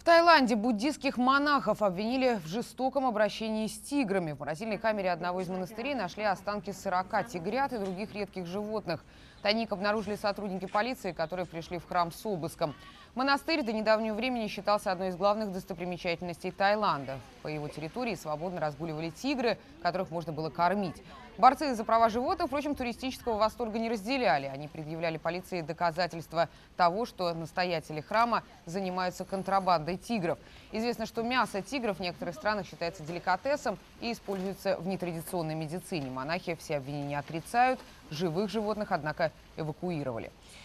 Таиланде буддийских монахов обвинили в жестоком обращении с тиграми. В морозильной камере одного из монастырей нашли останки 40 тигрят и других редких животных. Тайник обнаружили сотрудники полиции, которые пришли в храм с обыском. Монастырь до недавнего времени считался одной из главных достопримечательностей Таиланда. По его территории свободно разгуливали тигры, которых можно было кормить. Борцы за права животных, впрочем, туристического восторга не разделяли. Они предъявляли полиции доказательства того, что настоятели храма занимаются контрабандой тигров. Известно, что мясо тигров в некоторых странах считается деликатесом и используется в нетрадиционной медицине. Монахи все обвинения отрицают. Живых животных, однако, эвакуировали.